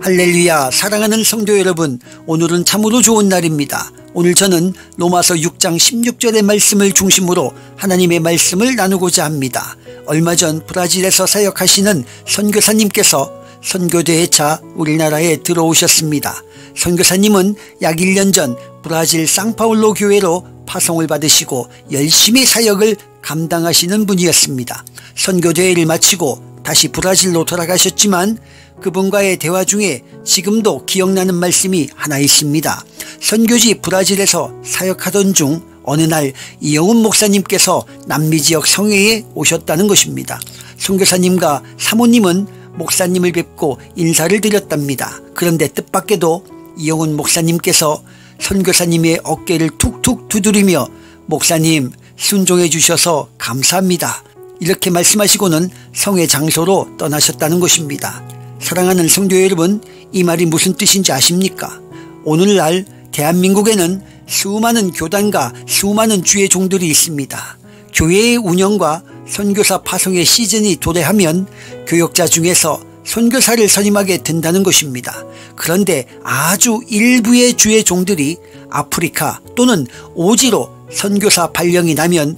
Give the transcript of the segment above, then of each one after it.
할렐루야. 사랑하는 성도 여러분, 오늘은 참으로 좋은 날입니다. 오늘 저는 로마서 6장 16절의 말씀을 중심으로 하나님의 말씀을 나누고자 합니다. 얼마 전 브라질에서 사역하시는 선교사님께서 선교대회 차 우리나라에 들어오셨습니다. 선교사님은 약 1년 전 브라질 상파울로 교회로 파송을 받으시고 열심히 사역을 감당하시는 분이었습니다. 선교대회를 마치고 다시 브라질로 돌아가셨지만 그분과의 대화 중에 지금도 기억나는 말씀이 하나 있습니다. 선교지 브라질에서 사역하던 중 어느 날 이영훈 목사님께서 남미 지역 성회에 오셨다는 것입니다. 선교사님과 사모님은 목사님을 뵙고 인사를 드렸답니다. 그런데 뜻밖에도 이영훈 목사님께서 선교사님의 어깨를 툭툭 두드리며 목사님 순종해 주셔서 감사합니다, 이렇게 말씀하시고는 성회 장소로 떠나셨다는 것입니다. 사랑하는 성도 여러분, 이 말이 무슨 뜻인지 아십니까? 오늘날 대한민국에는 수많은 교단과 수많은 주의 종들이 있습니다. 교회의 운영과 선교사 파송의 시즌이 도래하면 교역자 중에서 선교사를 선임하게 된다는 것입니다. 그런데 아주 일부의 주의 종들이 아프리카 또는 오지로 선교사 발령이 나면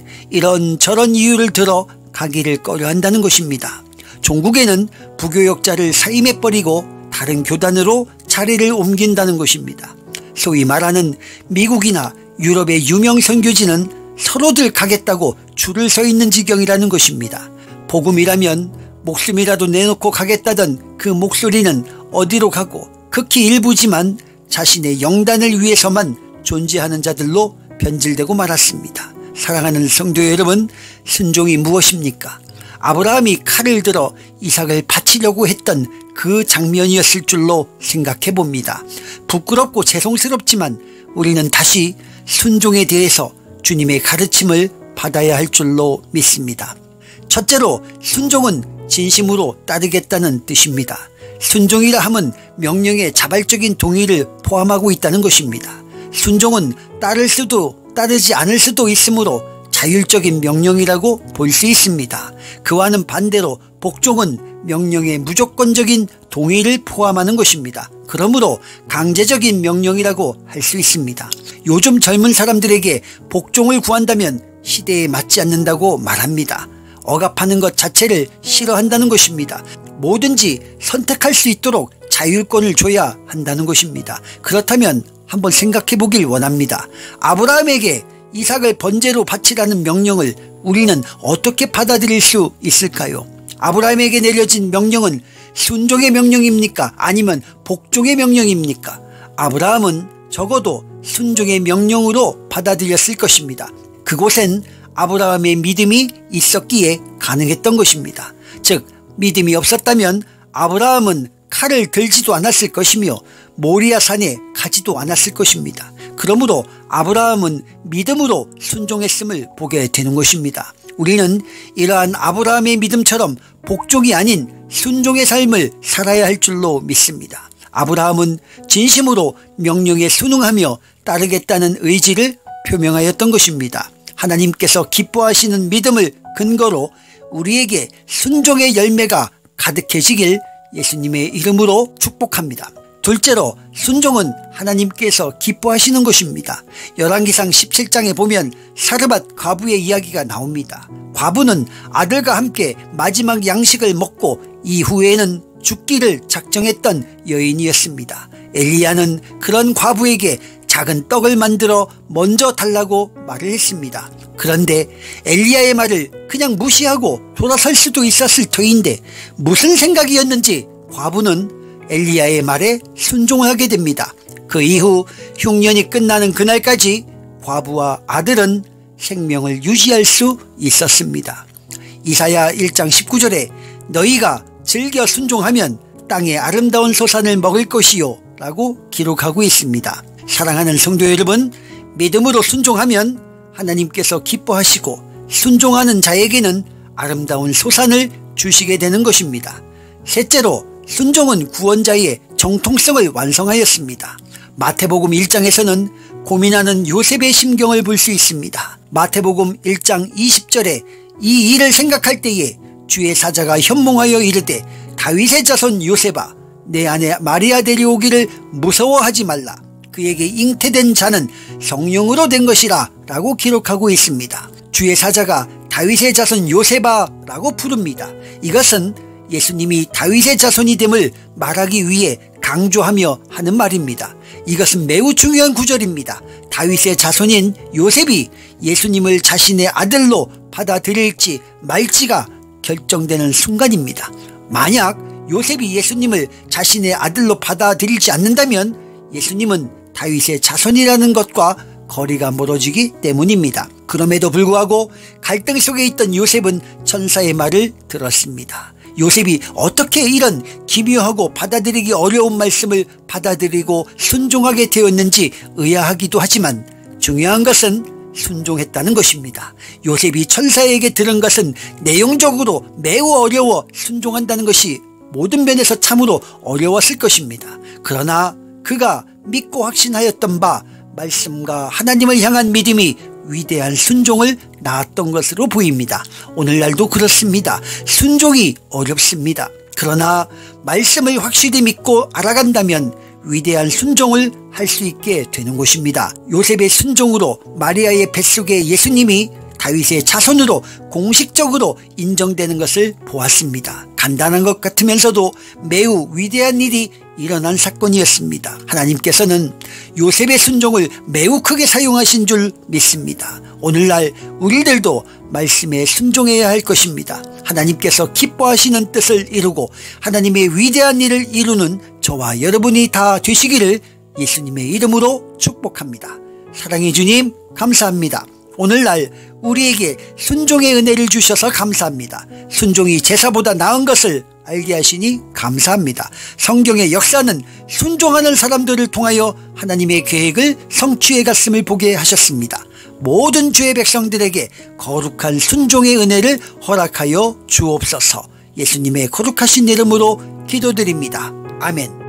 이런저런 이유를 들어 가기를 꺼려한다는 것입니다. 종국에는 부교역자를 사임해버리고 다른 교단으로 자리를 옮긴다는 것입니다. 소위 말하는 미국이나 유럽의 유명 선교지는 서로들 가겠다고 줄을 서 있는 지경이라는 것입니다. 복음이라면 목숨이라도 내놓고 가겠다던 그 목소리는 어디로 가고 극히 일부지만 자신의 영단을 위해서만 존재하는 자들로 변질되고 말았습니다. 사랑하는 성도 여러분, 순종이 무엇입니까? 아브라함이 칼을 들어 이삭을 바치려고 했던 그 장면이었을 줄로 생각해 봅니다. 부끄럽고 죄송스럽지만 우리는 다시 순종에 대해서 주님의 가르침을 받아야 할 줄로 믿습니다. 첫째로 순종은 진심으로 따르겠다는 뜻입니다. 순종이라 함은 명령의 자발적인 동의를 포함하고 있다는 것입니다. 순종은 따를 수도 따르지 않을 수도 있으므로 자율적인 명령이라고 볼 수 있습니다. 그와는 반대로 복종은 명령의 무조건적인 동의를 포함하는 것입니다. 그러므로 강제적인 명령이라고 할 수 있습니다. 요즘 젊은 사람들에게 복종을 구한다면 시대에 맞지 않는다고 말합니다. 억압하는 것 자체를 싫어한다는 것입니다. 뭐든지 선택할 수 있도록 자율권을 줘야 한다는 것입니다. 그렇다면 한번 생각해 보길 원합니다. 아브라함에게 이삭을 번제로 바치라는 명령을 우리는 어떻게 받아들일 수 있을까요? 아브라함에게 내려진 명령은 순종의 명령입니까? 아니면 복종의 명령입니까? 아브라함은 적어도 순종의 명령으로 받아들였을 것입니다. 그곳엔 아브라함의 믿음이 있었기에 가능했던 것입니다. 즉 믿음이 없었다면 아브라함은 칼을 들지도 않았을 것이며 모리아 산에 가지도 않았을 것입니다. 그러므로 아브라함은 믿음으로 순종했음을 보게 되는 것입니다. 우리는 이러한 아브라함의 믿음처럼 복종이 아닌 순종의 삶을 살아야 할 줄로 믿습니다. 아브라함은 진심으로 명령에 순응하며 따르겠다는 의지를 표명하였던 것입니다. 하나님께서 기뻐하시는 믿음을 근거로 우리에게 순종의 열매가 가득해지길 예수님의 이름으로 축복합니다. 둘째로 순종은 하나님께서 기뻐하시는 것입니다. 열왕기상 17장에 보면 사르밧 과부의 이야기가 나옵니다. 과부는 아들과 함께 마지막 양식을 먹고 이후에는 죽기를 작정했던 여인이었습니다. 엘리야는 그런 과부에게 작은 떡을 만들어 먼저 달라고 말을 했습니다. 그런데 엘리야의 말을 그냥 무시하고 돌아설 수도 있었을 터인데 무슨 생각이었는지 과부는 엘리야의 말에 순종하게 됩니다. 그 이후 흉년이 끝나는 그날까지 과부와 아들은 생명을 유지할 수 있었습니다. 이사야 1장 19절에 너희가 즐겨 순종하면 땅의 아름다운 소산을 먹을 것이요 라고 기록하고 있습니다. 사랑하는 성도 여러분, 믿음으로 순종하면 하나님께서 기뻐하시고 순종하는 자에게는 아름다운 소산을 주시게 되는 것입니다. 셋째로 순종은 구원자의 정통성을 완성하였습니다. 마태복음 1장에서는 고민하는 요셉의 심경을 볼 수 있습니다. 마태복음 1장 20절에 이 일을 생각할 때에 주의 사자가 현몽하여 이르되 다윗의 자손 요셉아 내 아내 마리아 데려오기를 무서워하지 말라. 그에게 잉태된 자는 성령으로 된 것이라 라고 기록하고 있습니다. 주의 사자가 다윗의 자손 요셉아 라고 부릅니다. 이것은 예수님이 다윗의 자손이 됨을 말하기 위해 강조하며 하는 말입니다. 이것은 매우 중요한 구절입니다. 다윗의 자손인 요셉이 예수님을 자신의 아들로 받아들일지 말지가 결정되는 순간입니다. 만약 요셉이 예수님을 자신의 아들로 받아들이지 않는다면 예수님은 다윗의 자손이라는 것과 거리가 멀어지기 때문입니다. 그럼에도 불구하고 갈등 속에 있던 요셉은 천사의 말을 들었습니다. 요셉이 어떻게 이런 기묘하고 받아들이기 어려운 말씀을 받아들이고 순종하게 되었는지 의아하기도 하지만 중요한 것은 순종했다는 것입니다. 요셉이 천사에게 들은 것은 내용적으로 매우 어려워 순종한다는 것이 모든 면에서 참으로 어려웠을 것입니다. 그러나 그가 믿고 확신하였던 바 말씀과 하나님을 향한 믿음이 위대한 순종을 낳았던 것으로 보입니다. 오늘날도 그렇습니다. 순종이 어렵습니다. 그러나 말씀을 확실히 믿고 알아간다면 위대한 순종을 할 수 있게 되는 것입니다. 요셉의 순종으로 마리아의 뱃속에 예수님이 다윗의 자손으로 공식적으로 인정되는 것을 보았습니다. 간단한 것 같으면서도 매우 위대한 일이 일어난 사건이었습니다. 하나님께서는 요셉의 순종을 매우 크게 사용하신 줄 믿습니다. 오늘날 우리들도 말씀에 순종해야 할 것입니다. 하나님께서 기뻐하시는 뜻을 이루고 하나님의 위대한 일을 이루는 저와 여러분이 다 되시기를 예수님의 이름으로 축복합니다. 사랑의 주님 감사합니다. 오늘날 우리에게 순종의 은혜를 주셔서 감사합니다. 순종이 제사보다 나은 것을 알게 하시니 감사합니다. 성경의 역사는 순종하는 사람들을 통하여 하나님의 계획을 성취해 갔음을 보게 하셨습니다. 모든 주의 백성들에게 거룩한 순종의 은혜를 허락하여 주옵소서. 예수님의 거룩하신 이름으로 기도드립니다. 아멘.